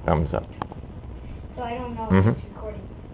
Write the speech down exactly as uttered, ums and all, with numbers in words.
thumbs up. So I don't know Mhm. if it's recording.